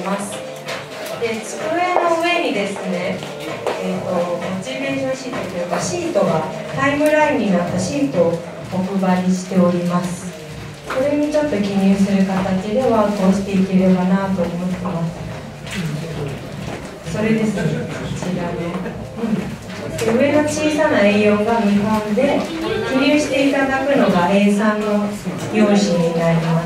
ます。で、机の上にですね、モチベーションシートというかシートが、タイムラインになったシートをお配りしております。これにちょっと記入する形でワークをしていければなと思ってます。それですね、こちらの、上の小さな A4 が見本で、記入していただくのが A3 の用紙になります。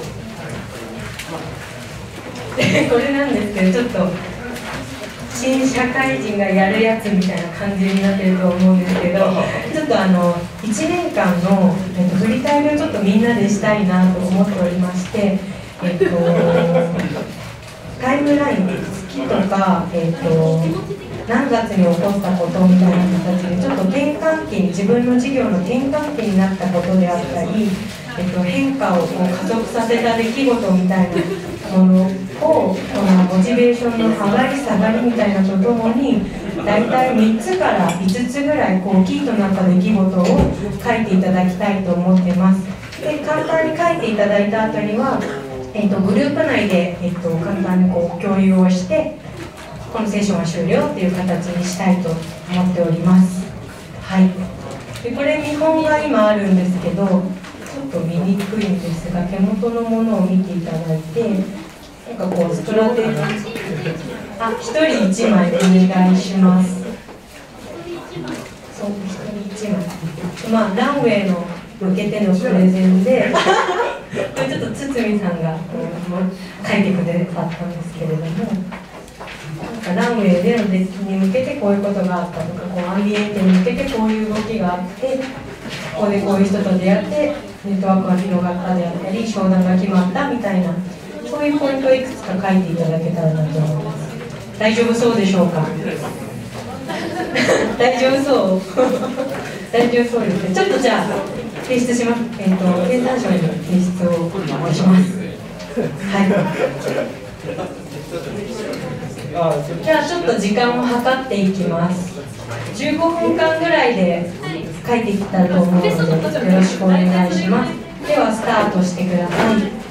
でこれなんですけど、ちょっと新社会人がやるやつみたいな感じになってると思うんですけど、ちょっと1年間の、振り返りをちょっとみんなでしたいなと思っておりまして、タイムライン、月とか、何月に起こったことみたいな形で、ちょっと転換期に、自分の事業の転換期になったことであったり、変化を加速させた出来事みたいなものを、このモチベーションの上がり下がりみたいなとともに、大体3つから5つぐらいキーとなった出来事を書いていただきたいと思ってます。で、簡単に書いていただいた後には、グループ内で、簡単に共有をして、このセッションは終了という形にしたいと思っております。はい。で、これ見本が今あるんですけど、ちょっと見にくいんですが、手元のものを見ていただいて、なんかストラテジー、1人1枚お願いします。そう、1人1枚。ランウェイの向けてのプレゼンで、これちょっと堤さんが書いてくれたんですけれども、ランウェイでのデッキに向けてこういうことがあったとか、アンビエントに向けてこういう動きがあって、ここでこういう人と出会ってネットワークが広がったであったり、商談が決まったみたいな、そういうポイントをいくつか書いていただけたらなと思います。大丈夫そうでしょうか？大丈夫そう大丈夫そうですね。ちょっとじゃあ提出します。経産省に提出をします。はい。じゃあちょっと時間を計っていきます。15分間ぐらいで書いていきたいと思うので、よろしくお願いします。ではスタートしてください。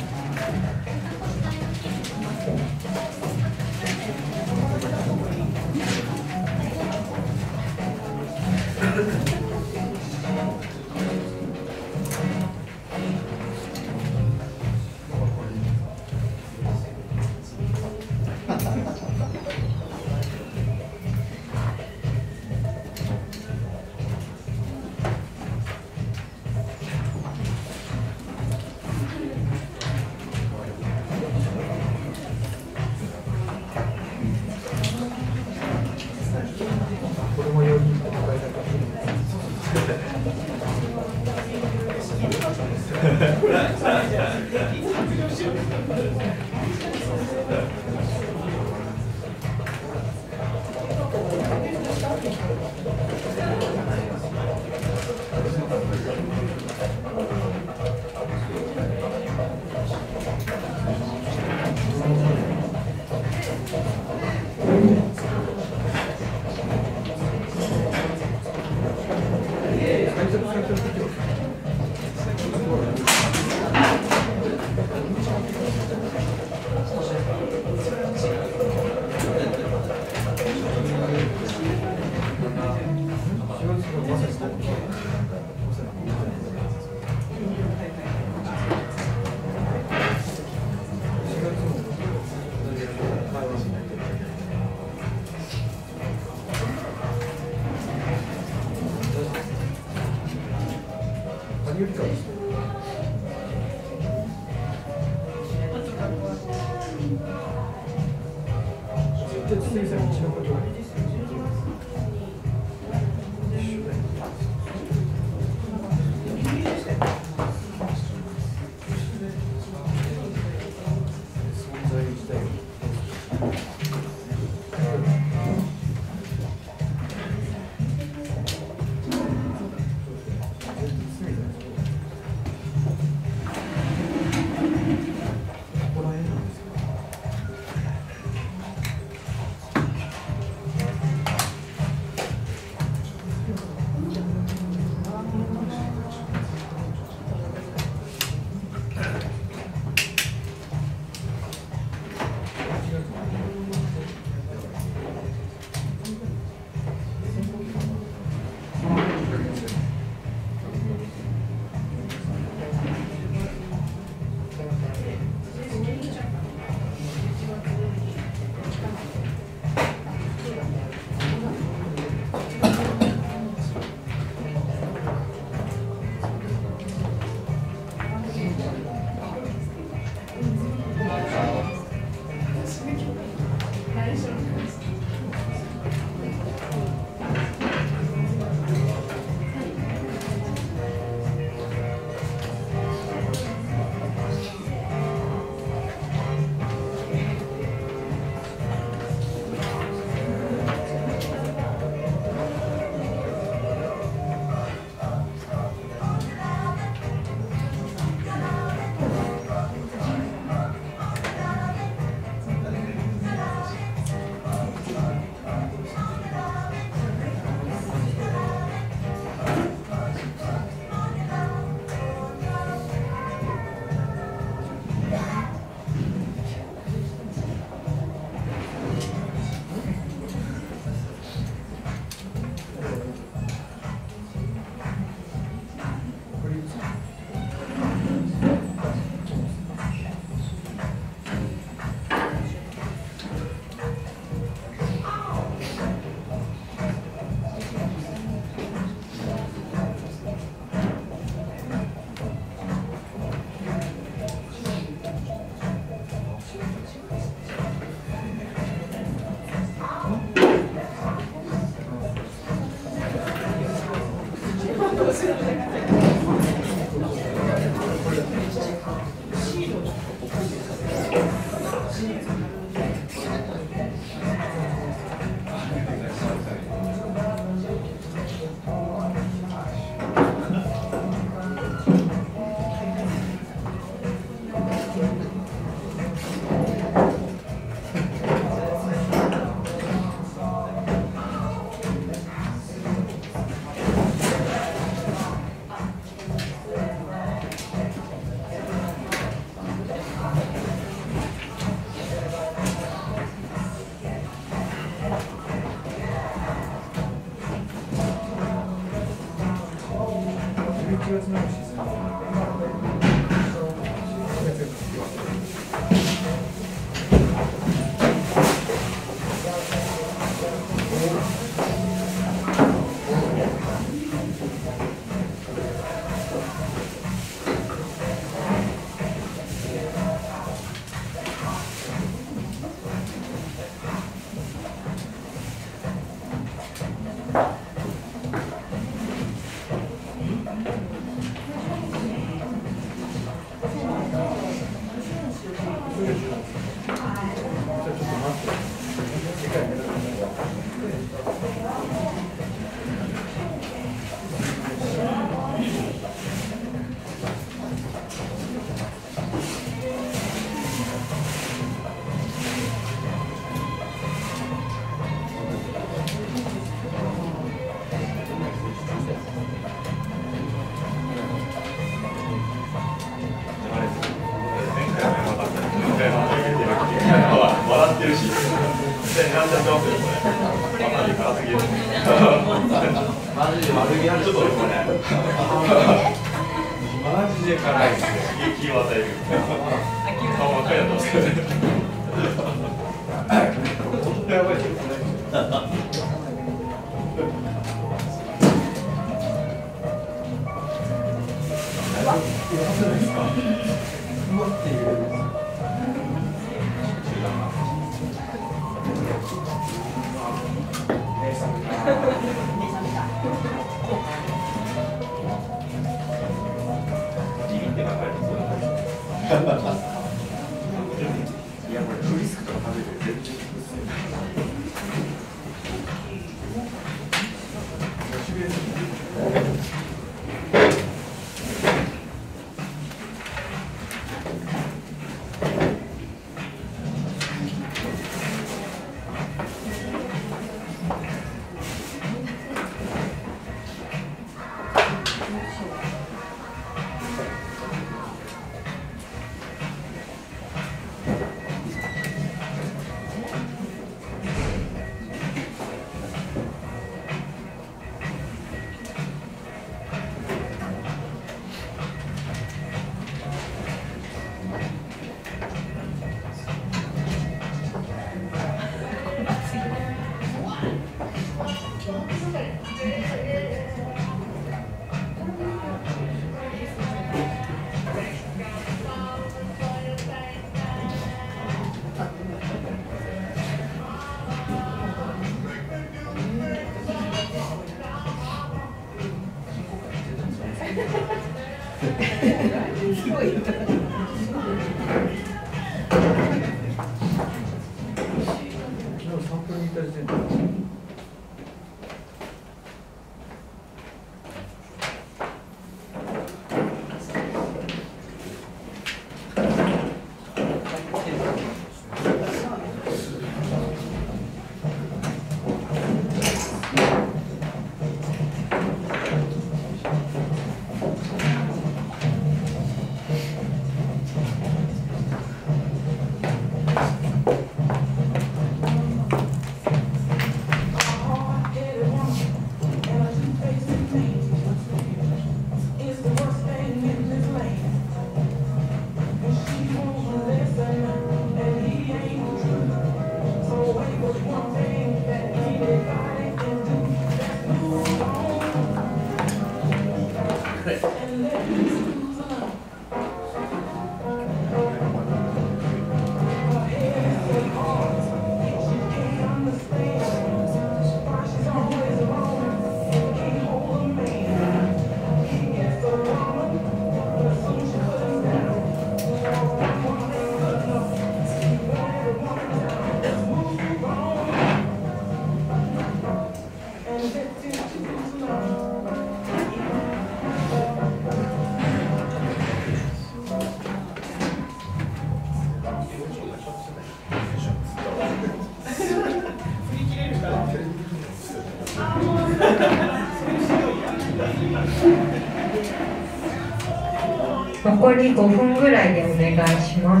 残り5分ぐらいでお願いします。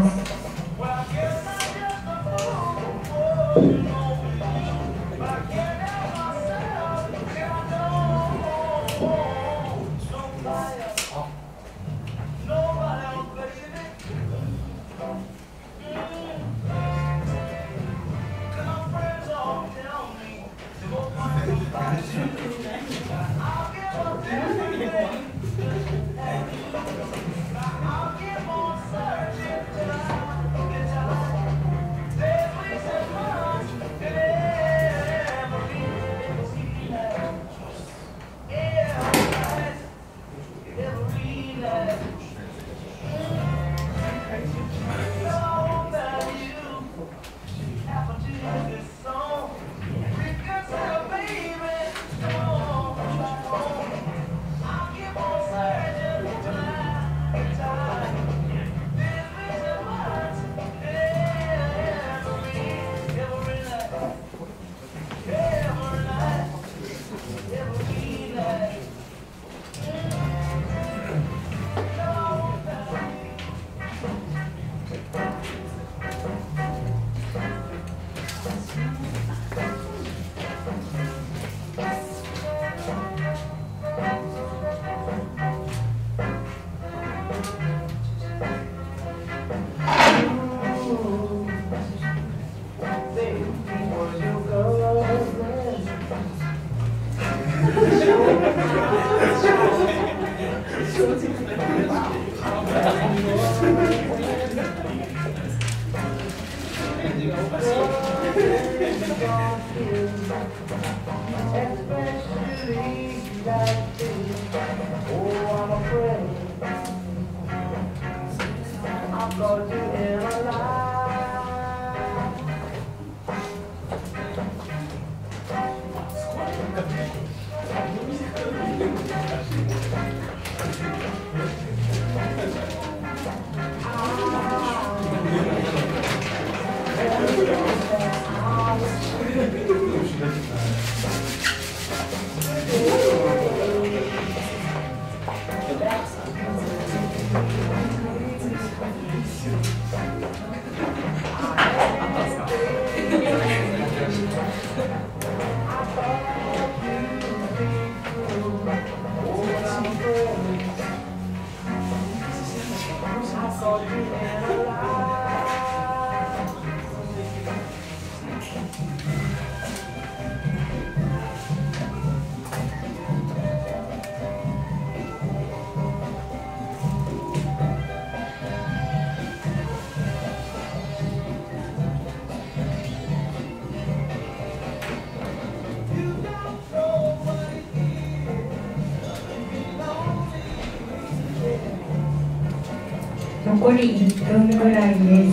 残り1分ぐらいです。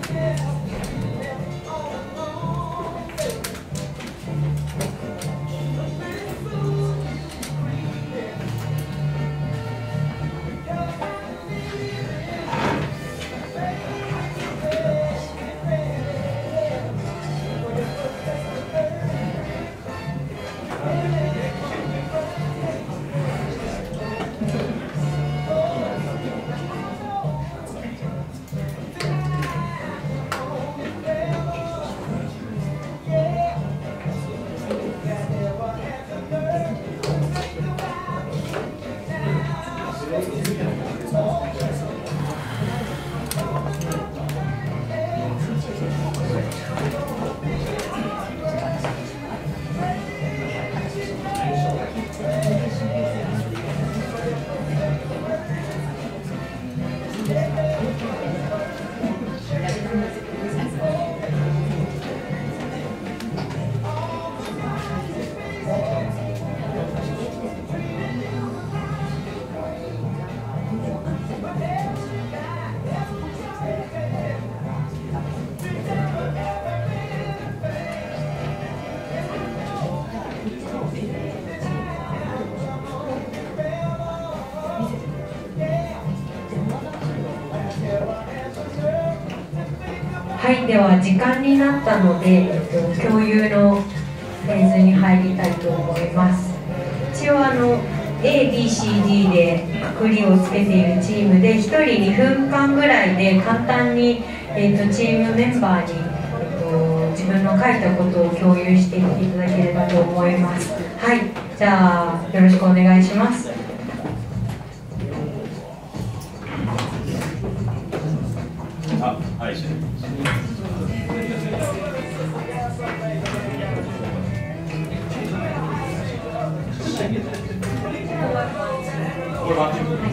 はい、では時間になったので、共有のフェーズに入りたいと思います。一応A、B、C、D でくくりをつけているチームで、1人2分間ぐらいで簡単に、チームメンバーに、自分の書いたことを共有していっていただければと思います。はい、じゃあよろしくお願いします。 はい。これは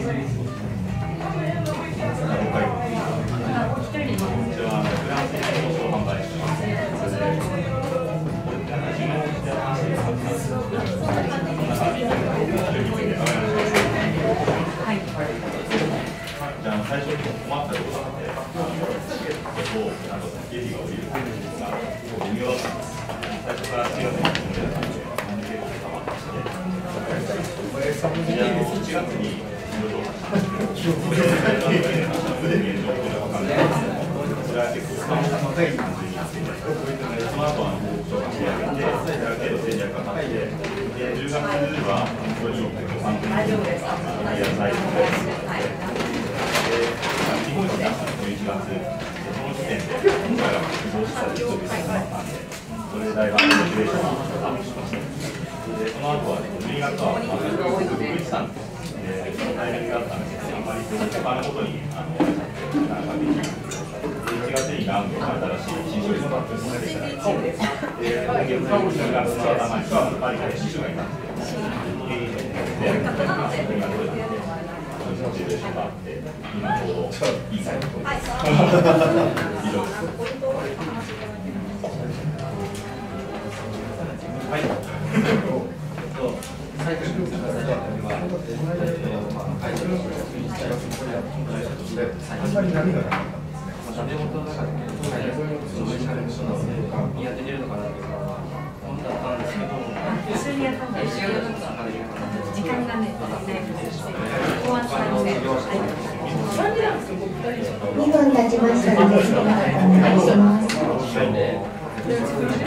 じゃあ最初に困ったことがあって、チケットと経費が降りるんですが、微妙だったんです。最初から違うのに決めてたんで、経費が変わってきて、1月にいろいろ話したんですけど、それは結構負担が高い感じになっていて、その後は仕上げて、ある程度戦略が立って、10月は本当に3分のやらないので。日本に出したのが11月、その時点で今回は希望した人々があったんで、それでだいぶモチベーションがアップしました。で、その後は12月は独立したんです。タイミングだったんですけど、あんまり他のことになんかできず、1月にラウンドが新しい新商品を発表されていただいて、今月の10月の頭にはパリから新商品があって、モチベーションがあって、今ちょうどいいタイミングです。はい。最初にあんまり波がなかったんですね。建物の中でそういうチャレンジの見当てれるのかなというのは思ったんですけど、 一緒にやったんですけど、時間がね、終わったので、 2分経ちましたので、次の方お願いします。 出だ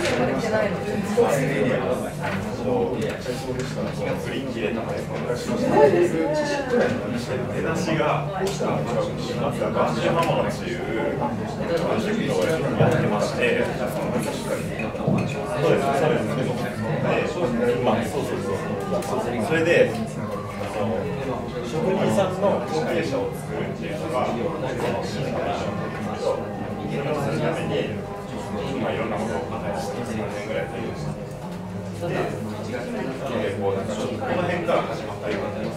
しがガンジーマモノっていう職業をやってまして、それで職人さんの後継者を作るっていうのがそれをするためにいろんなことを考えて3年ぐらい経ちました。で、この辺から始まったような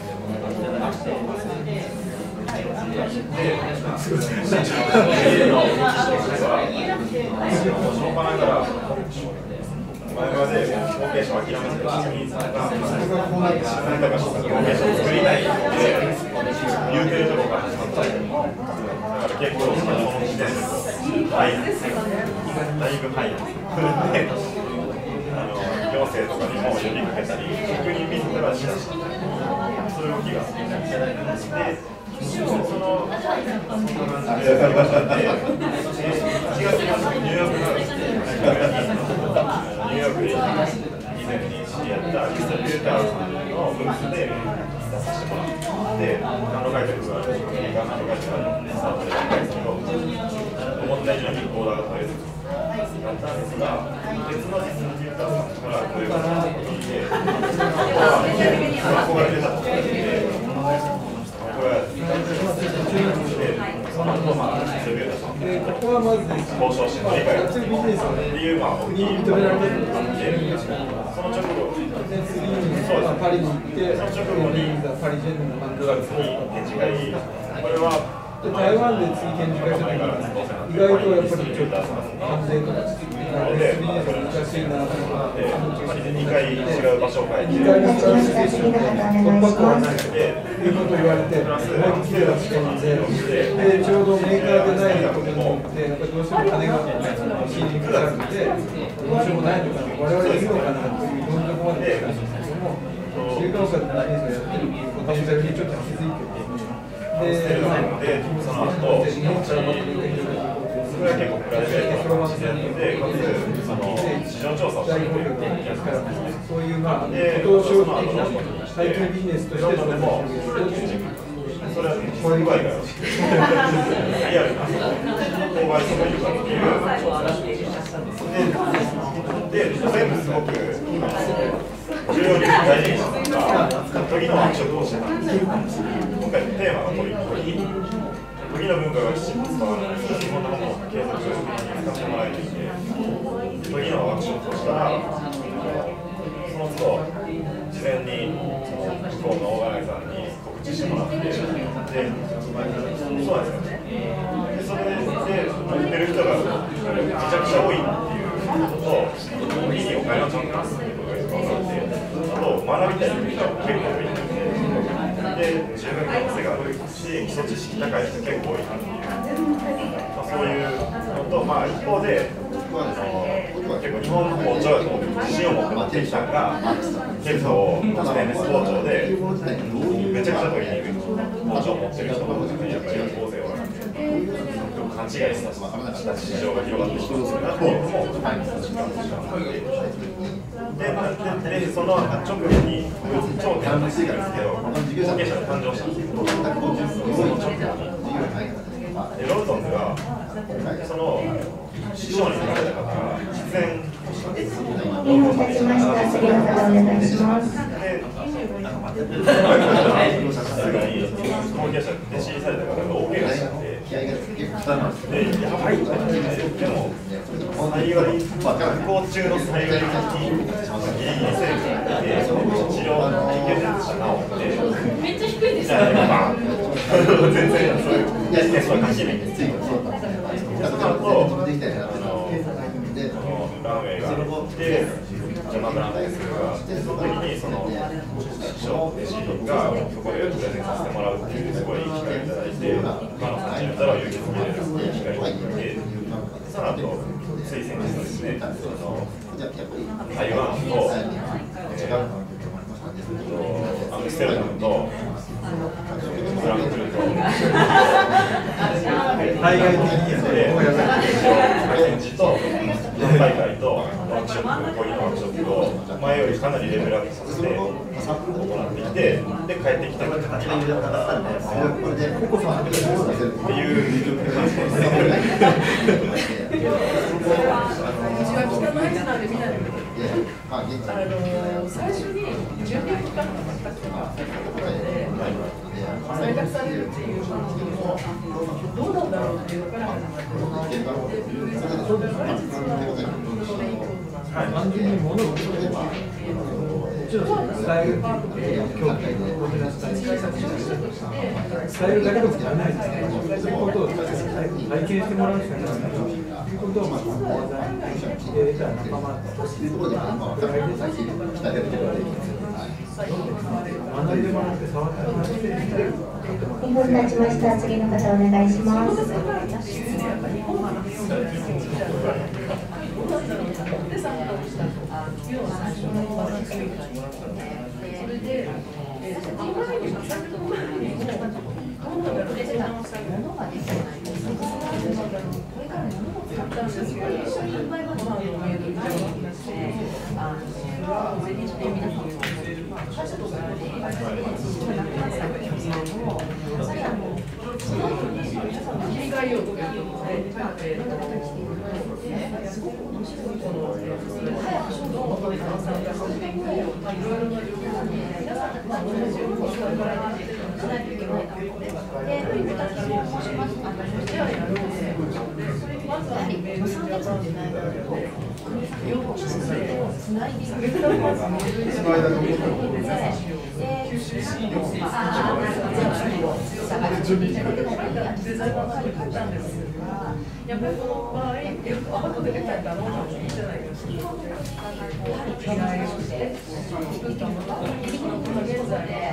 前まで後継者を諦めてた職人さんが何とかした後継者を作りたいので言うてるところから始まった。だから結構その時点でだいぶ早いです。行政とかにも呼びかけたり、職人自らしだしたそういう動きがあって、そのそんな感じで、1月にニューヨークのニューヨークで以前に知り合ったディストリビューターさんのブースで出させてもらって、何度書いてるか、職人が何度書いてるかスタートで書いたんですけど、思った以上にオーダーが取れず。だったんですが、別のディストリビューターさんから声がかかってきて、憧れてたところで、これはその後、ディストリビューターさん交渉して乗り換えた理由が大きいと言われてるので、その直後、パリに行って、その直後に9月に展示会、これは台湾で次展示会した時に意外とやっぱりちょっと安全とか難しいなとか 2回違う場所を変えて 2回の突破口はないということを言われてもっときれいな視点でちょうどメーカーでないことによってやっぱりどうしても金が欲しいにかかるのでどうしようもないのかな我々でいいのかなというどんなところまで来たんですけども自由が丘でビジネスをやってるポテンシャルにちょっと気づいてで、その後、それは結構プライベートな自然で、かつその市場調査をしているそういうことを商品的な体験ビジネスとしてそれもこういう場合がリアルな購買層がいるかっていうで全部すごく重要に大事にしたのが時のワークショップをしてたんですよ。今回のテーマが時の文化がきちんと伝わらない日本のものを継続的に使ってもらえるんで時のワークショップをしたらその都度事前に向こうのオーガナイザーに告知してもらってでそうなんですよね。でそれで言ってる人がめちゃくちゃ多いなっていうことと時にお金をちゃんと出すっていうことがよく分かってあと学びたいという人が結構多いんで十分可能性があるし基礎知識高い人結構多いなっていう、そういうのと、一方で結構日本の包丁だと自信を持って持ってきたのが結構ステンレス包丁でめちゃくちゃ取りに行く包丁を持ってる人の中にやっぱり大勢は勘違いした市場が広がってきてるなっていうのもでその直後に頂点なんですけど後継者で誕生したんですけどその直後にロルトンズがその師匠になられた方が実演 2分経ちました。次の方お願いします。 すぐに後継者で弟子入りされた方が大怪我しちゃってでやばいと思ってでも災害学校中の災害にギリギリセーフで治療に行けるやつが治ってめっちゃ低いですよね全然そういうビジネスは関係ないんですよランウェイがあってジャマブランドですがその時にその師匠弟子がそこでプレゼンさせてもらうっていうすごいいい機会をいただいて他の3人だったら勇気づけれるっていう機会をいただいてその後つい先日ですね台湾とアムステルダムとフランクフルト海外的にやね展示と大会とワークショップ、こういうワークショップを前よりかなりレベルアップさせて行ってきて、で帰ってきたりとかっていう最初に準備期間が全く採択されるっていうのもどうなんだろうっていうのから始まって単純に物を作ればもちろん伝えるっていうことで伝えるだけでも足りないですけどそういうことを体験してもらうしかないということを講座に入れたら仲間というところで学んでもらって触ってもらって 2分経ちました。次の方お願いします。 すごく面白いこの早く書道を参加させていくいろいろな状況で皆さん同じようにこれから出てしないといけないので、私も申しますではやろうで、それまずは3月の時代が両方進めてつないでいくその間のやっぱりこの場合、後で出てきたらいいじゃないですか。やはり違いをして、現在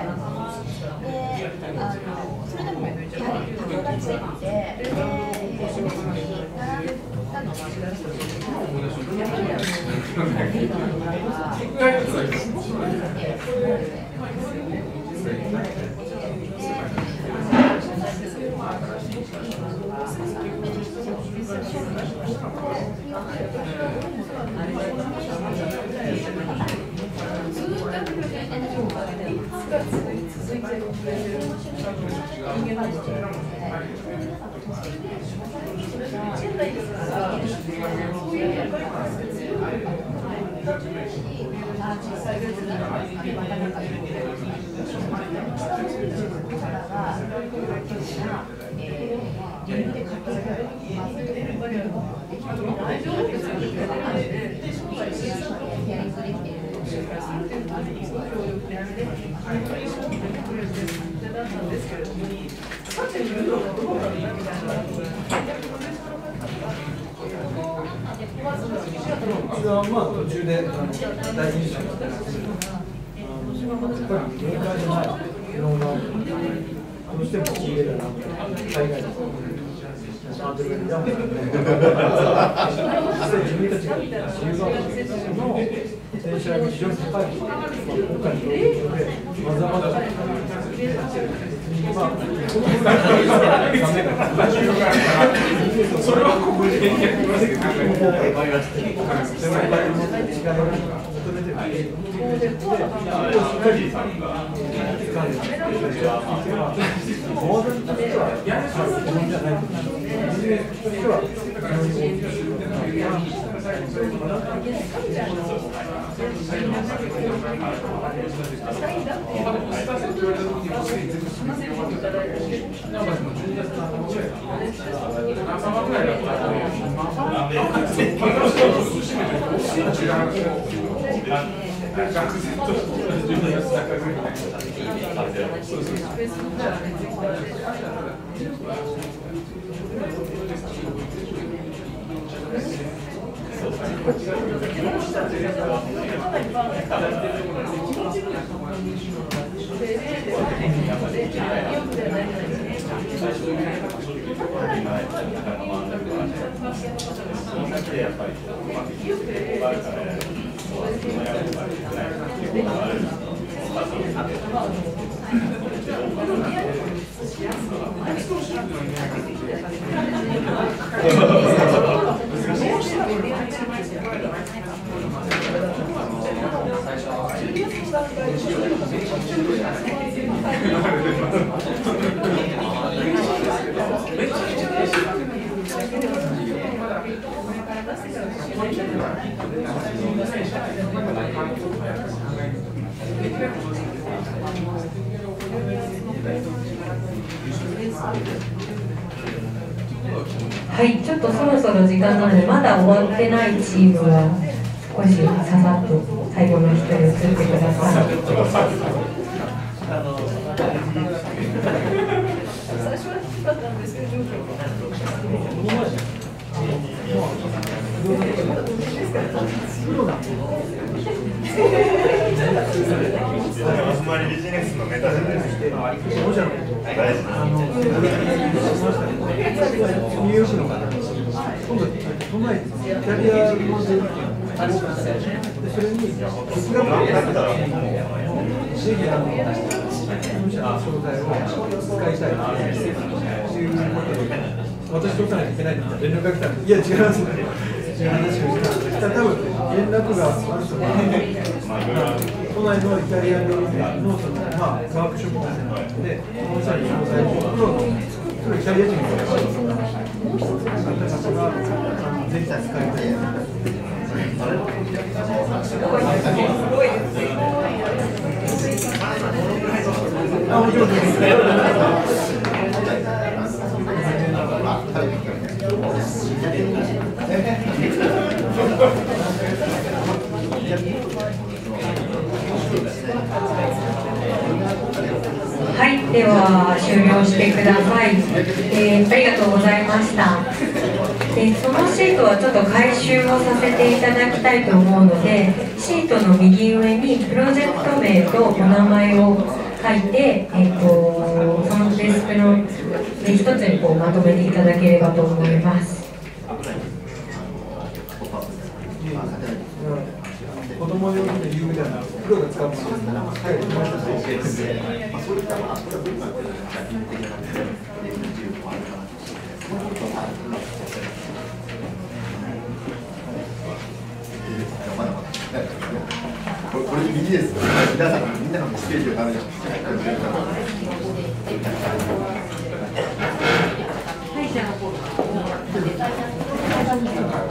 それでもやはりタグがついて、並んだのがやっぱりずっと続いてるまあ途中で大事にしたんですけど、やっぱり限界じゃないのがどうしても仕入れが海外のハードルが高いので、自分たちが自由がの転写が非常に高い今回のプロジェクトでまざまざそれはここで言いませんけど、違いを求めてるので、しっかり掴んでモードとしては自分じゃないと思う。ビジネスとしては非常に大きい。 はい、ちょっとそろそろ時間なのでまだ終わってないチームは少しささっと最後の一人移ってください。 あんまりビジネスのネタじゃないですけど、大事なニューヨークの方ですけど、今度、都内でキャリアので、それに、哲学をやったら、ぜひ、本社の商材を使いたいということで、私取らないといけないって連絡が来たんで、いや、違いますね。違う話をしたんです。多分連絡があるとか、都内のイタリア料理のそのワークショップみたいなので、本社に商材をプロのキャリア人の方がぜひ使いたい。もちろんです。 はい、では終了してください。ありがとうございました。そのシートはちょっと回収をさせていただきたいと思うので、シートの右上にプロジェクト名とお名前を書いて、そのデスクの一つにこうまとめていただければと思います。 子供用の有名なプロが使うものですから、はい、OKです。 これビジネス皆さんみんながステージを食べてます。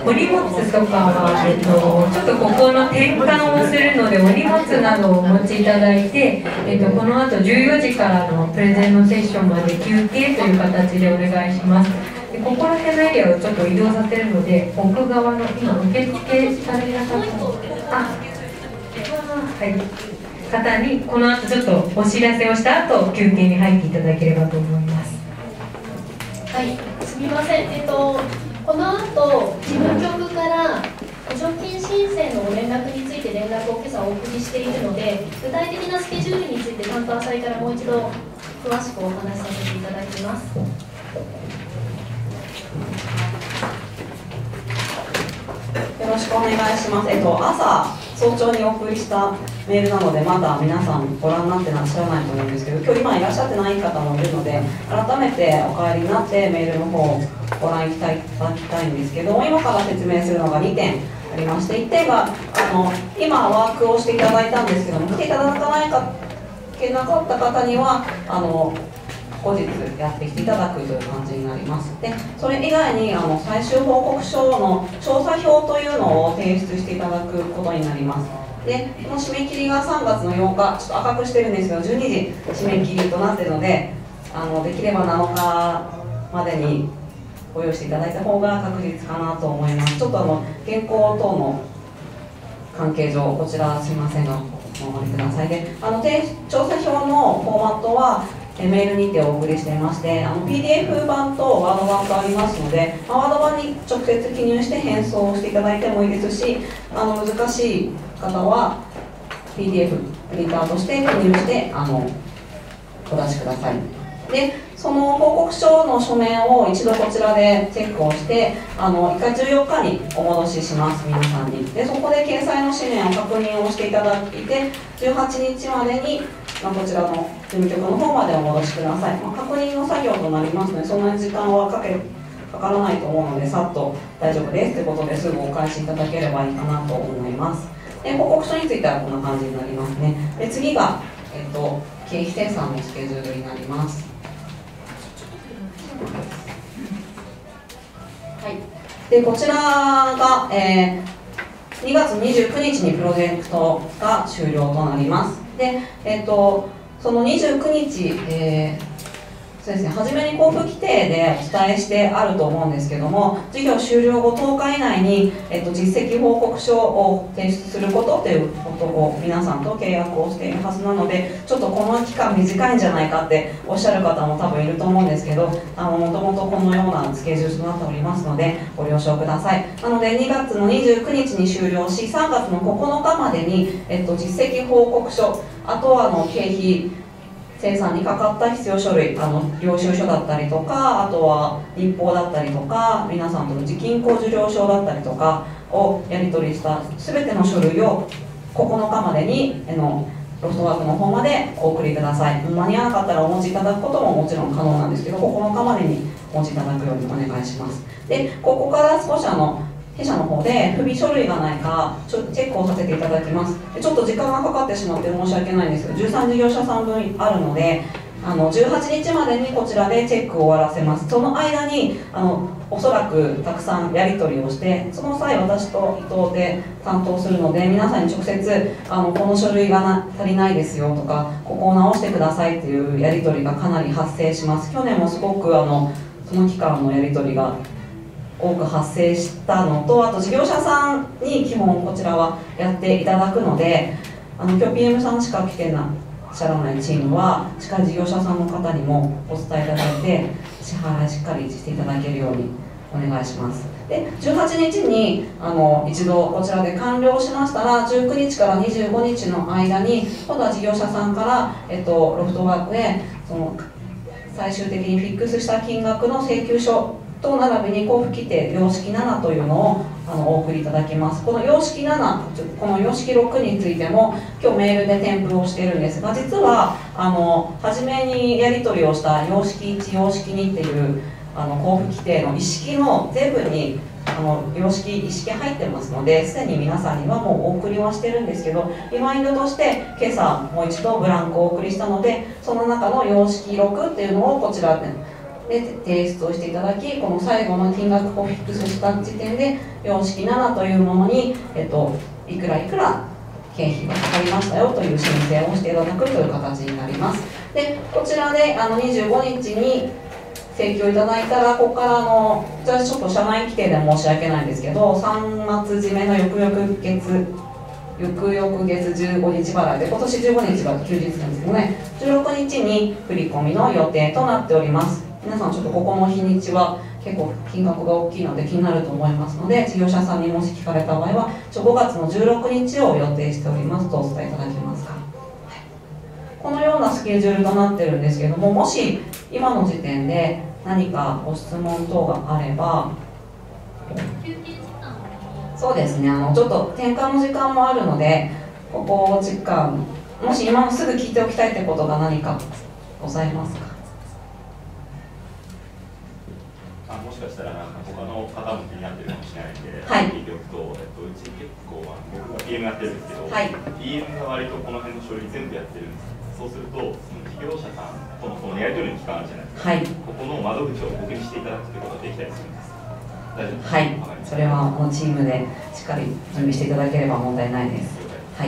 お荷物とかは、ちょっとここの転換をするのでお荷物などをお持ちいただいて、この後14時からのプレゼンのセッションまで休憩という形でお願いします。でここら辺のエリアをちょっと移動させるので、奥側の今受付されなかったはい、方にこの後ちょっとお知らせをした後休憩に入っていただければと思います。 はい、すみません。この後事務局から補助金申請のご連絡について連絡を今朝お送りしているので、具体的なスケジュールについて担当浅井からもう一度詳しくお話しさせていただきます。 よろしくお願いします。朝早朝にお送りしたメールなので、まだ皆さんご覧になってらっしゃらないと思うんですけど、今日今いらっしゃってない方もいるので、改めてお帰りになってメールの方をご覧いただきたいんですけど、今から説明するのが2点ありまして、1点が今ワークをしていただいたんですけども、来ていただかけなかった方には後日やってきていただくという感じになります。でそれ以外に最終報告書の調査表というのを提出していただくことになります。でこの締め切りが3月の8日、ちょっと赤くしてるんですけど、12時締め切りとなっているので、できれば7日までにご用意していただいた方が確実かなと思います。ちょっと原稿等の関係上、こちらすいませんがお守りください。で調査表のフォーマットはメールにてお送りしていまして、PDF 版とワード版とありますので、ワード版に直接記入して返送をしていただいてもいいですし、難しい方は PDF プリンターとして記入してお出しください。でその報告書の書面を一度こちらでチェックをして1回14日にお戻しします、皆さんに。でそこで掲載の紙面を確認をしていただいて、18日までにこちらの事務局の方までお戻しください。確認の作業となりますので、そんなに時間はかからないと思うので、さっと大丈夫ですということですぐお返しいただければいいかなと思います。で報告書についてはこんな感じになりますね。で次が、経費精算のスケジュールになります。はい、でこちらが、2月29日にプロジェクトが終了となります。で、その29日、そうですね、初めに交付規定でお伝えしてあると思うんですけども、事業終了後10日以内に、実績報告書を提出することということを皆さんと契約をしているはずなので、ちょっとこの期間短いんじゃないかっておっしゃる方も多分いると思うんですけど、もともとこのようなスケジュールとなっておりますのでご了承ください。なので2月の29日に終了し、3月の9日までに、実績報告書、あとは経費生産にかかった必要書類、領収書だったりとか、あとは日報だったりとか、皆さんとの時金庫受領証だったりとかをやり取りした全ての書類を9日までにロフトワークの方までお送りください。間に合わなかったらお持ちいただくことももちろん可能なんですけど、9日までにお持ちいただくようにお願いします。でここから少し弊社の方で不備書類がないかチェックをさせていただきます。ちょっと時間がかかってしまって申し訳ないんですけど、13事業者さん分あるので18日までにこちらでチェックを終わらせます。その間におそらくたくさんやり取りをして、その際私と伊藤で担当するので、皆さんに直接この書類が足りないですよとか、ここを直してくださいっていうやり取りがかなり発生します。去年もすごくその期間のやり取りが多く発生したのと、あと事業者さんに基本こちらはやっていただくので、今日 PM さんしか来てらっしゃらないチームはしっかり事業者さんの方にもお伝えいただいて、支払いしっかりしていただけるようにお願いします。で18日に一度こちらで完了しましたら、19日から25日の間に今度は事業者さんから、ロフトワークへ最終的にフィックスした金額の請求書と並びに交付規定様式7というのをお送りいただきます。この様式7、この様式6についても今日メールで添付をしているんですが、実は初めにやり取りをした様式1、様式2っていう交付規定の一式の全部に様式一式入ってますので、すでに皆さんにはもうお送りはしてるんですけど、リマインドとして今朝もう一度ブランクをお送りしたので、その中の様式6っていうのをこちらでで提出をしていただき、この最後の金額をフィックスした時点で様式7というものに、いくらいくら経費がかかりましたよという申請をしていただくという形になります。でこちらで25日に請求いただいたら、ここからこちらちょっと社内規定で申し訳ないんですけど、3末締めの翌々月15日払いで、今年15日が休日なんですけどね、16日に振り込みの予定となっております。皆さんちょっとここの日にちは結構金額が大きいので気になると思いますので、事業者さんにもし聞かれた場合は5月の16日を予定しておりますとお伝えいただけますか。はい、このようなスケジュールとなってるんですけども、もし今の時点で何かご質問等があれば。そうですね、ちょっと転換の時間もあるので、ここ時間、もし今すぐ聞いておきたいってことが何かございますか。 もしかしたら他の方も気になってるかもしれないんで、 はい、 聞いておくと、うち結構僕が PM やってるんですけど、 はい、 PM が割とこの辺の処理全部やってるんです。そうすると、その事業者さんとのこのやり取りの期間あるじゃないですか、はい、ここの窓口を僕にしていただくということができたりするんです。大丈夫ですか。はい、 それはチームでしっかり準備していただければ問題ないです。はい。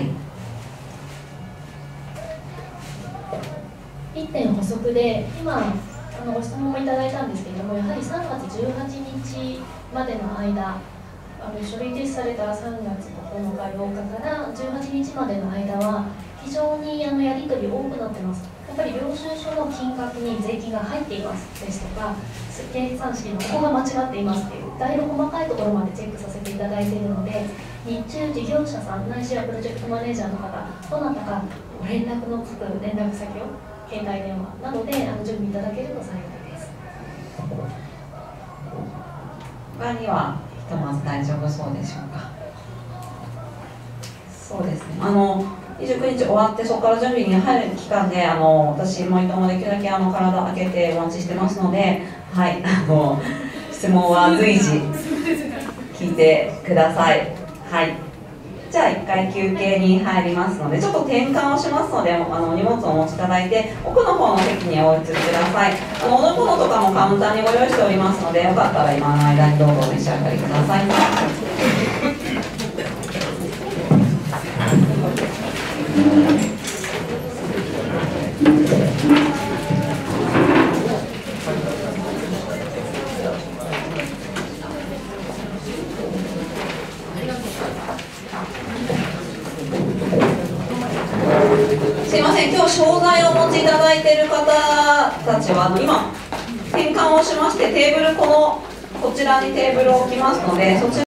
1点補足で、今ご質問もいただいたんですけれども、やはり3月18日までの間、書類提出された3月9日、8日から18日までの間は、非常にやり取り多くなってます。やっぱり領収書の金額に税金が入っていますですとか、計算式のここが間違っていますっていう、だいぶ細かいところまでチェックさせていただいているので、日中、事業者さん、ないしはプロジェクトマネージャーの方、どなたかご連絡のつく連絡先を、携帯電話などで準備いただけると幸いです。 他にはひとまず大丈夫そうでしょうか。そうですね、29日終わって、そこから準備に入る期間で私もいともできるだけ体開けてお待ちしてますので、はい、質問は随時聞いてください。はい、じゃあ1回休憩に入りますので、ちょっと転換をしますので、荷物をお持ちいただいて奥の方の席にお移りください。お飲み物とかもカウンターにご用意しておりますので、よかったら今の間にどうぞお召し上がりください。すいません、今日商材をお持ちいただいている方たちは今転換をしまして、テーブルこちらにテーブルを置きますので、そちら